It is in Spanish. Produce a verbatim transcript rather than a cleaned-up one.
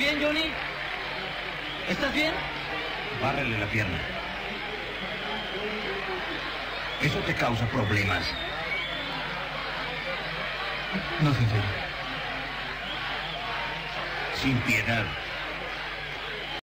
bien, Johnny? ¿Estás bien? Bárrele la pierna. Eso te causa problemas. No, señor. Sin piedad.